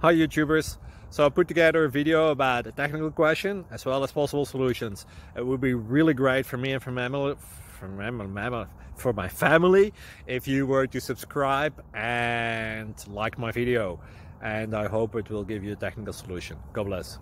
Hi YouTubers. So I put together a video about a technical question as well as possible solutions. It would be really great for me and for my family if you were to subscribe and like my video, and I hope it will give you a technical solution. God bless.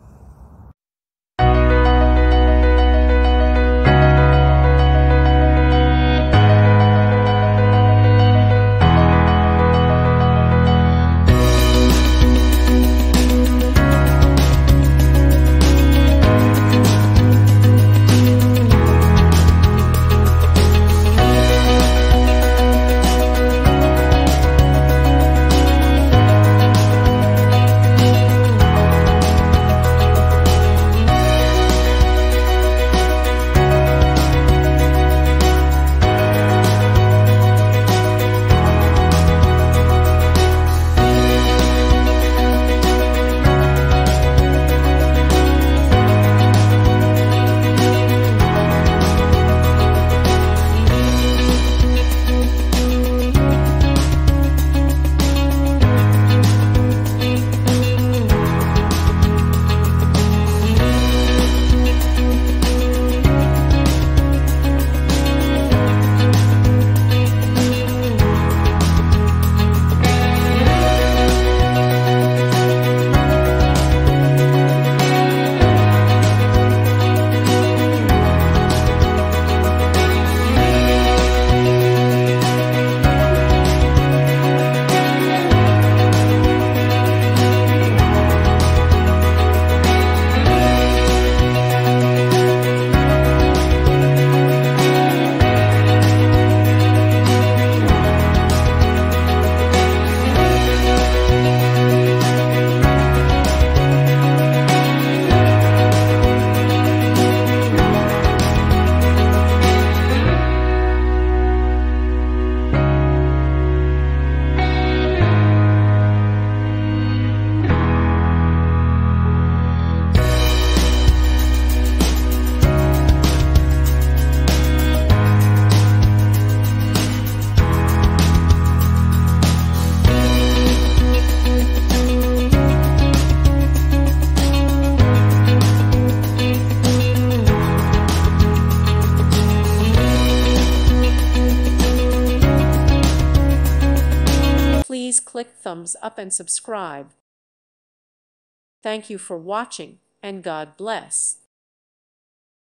Please click thumbs up and subscribe. Thank you for watching, and God bless.